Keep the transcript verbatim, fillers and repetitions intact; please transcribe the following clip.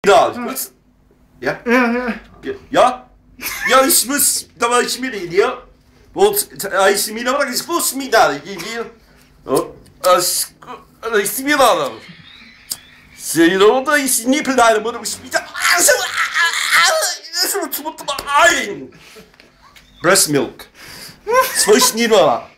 Ja, was? Ja? Ja, ja. Ja? Ja, ich muss, da war ich mit dir. Want hij is mir nog eens voor me daar. Oh, als is mir daar. Zie je dat? Dat is niet plein, maar dat is niet. Ah, zo. Ah, zo. Breast milk. Zo is niet waar.